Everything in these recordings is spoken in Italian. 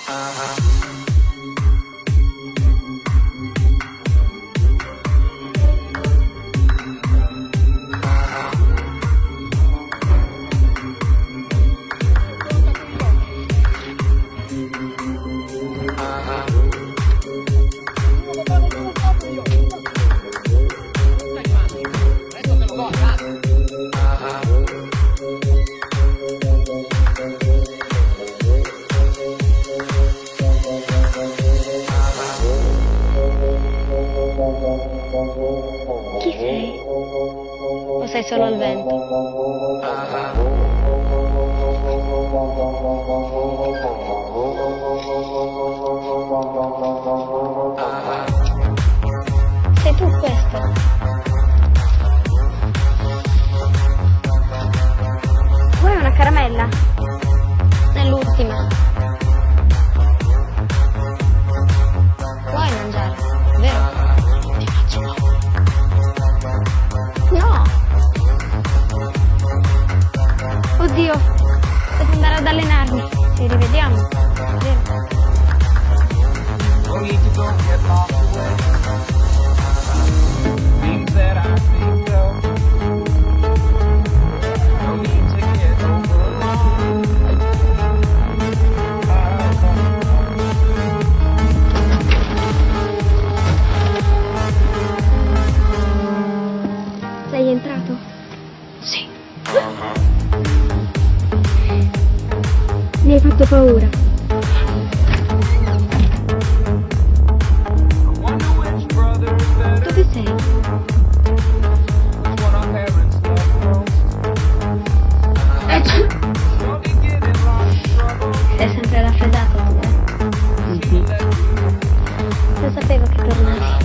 Chi sei? O sei solo al vento? Sei tu questo? Vuoi una caramella? È l'ultima. Puoi mangiare, vero? Ti faccio male. No! Oddio, devo andare ad allenarmi. Ci rivediamo, vero? Sei entrato? Sì. Mi hai fatto paura. Dove sei? Sei sempre raffreddato tu, eh? Lo sapevo che tornavi.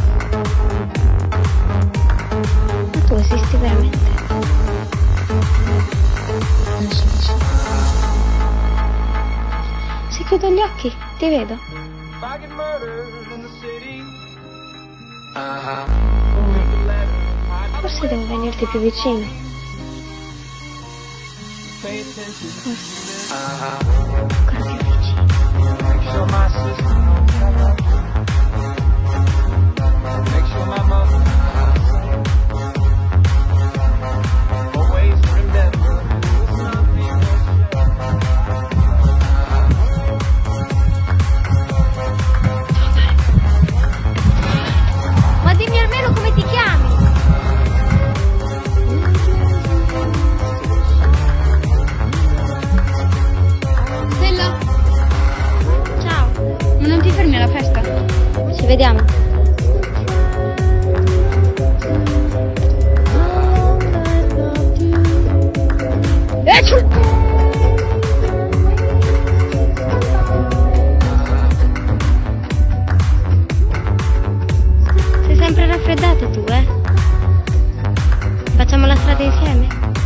Ma tu esisti veramente? Non sono solo. Se chiudo gli occhi, ti vedo. Forse devo venirti più vicino. Forse. Ancora più vicino. Ma dimmi almeno come ti chiami? Stella? Ciao. Ma non ti fermi alla festa? Ci vediamo. Sei sempre raffreddato tu, eh? Facciamo la strada insieme?